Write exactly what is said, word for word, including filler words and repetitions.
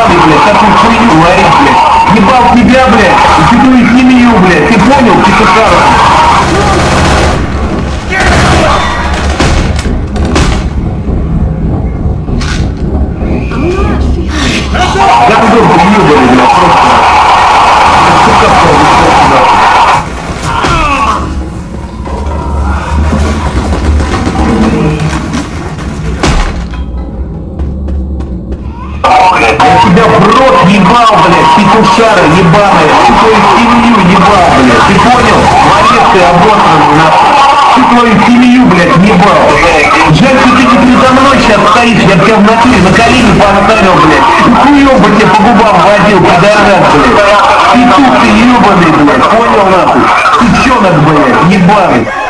ебаный, блядь, такую хуйню говорить, блядь. Ебал тебя, блядь, и ты твою семью, блядь, ты понял, петухара? Гандон ты ебаный, блядь, просто. Сука, просто. Я тебя в рот ебал, блядь, петушара ебаная, ты твою семью ебал, блядь, ты понял? Молодец ты обосранный, нахуй. Ты твою семью, блядь, ебал. Жаль, что ты не передо мной сейчас стоишь, я бы тебя в натуре на колени поставил, блядь. И хуём бы тебе по губам водил, пидорас, блядь. Петух ты ебаный, блядь, понял, нахуй? Сучонок, блядь, ебаный.